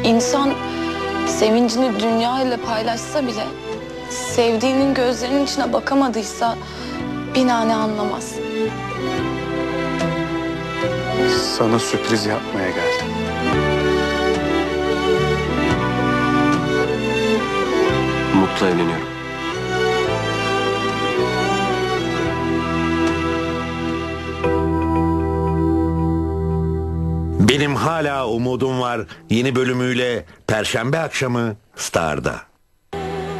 İnsan sevincini dünya ile paylaşsa bile sevdiğinin gözlerinin içine bakamadıysa binane anlamaz. Sana sürpriz yapmaya geldim. Mutlu evleniyorum. Benim hala umudum var yeni bölümüyle Perşembe akşamı Star'da.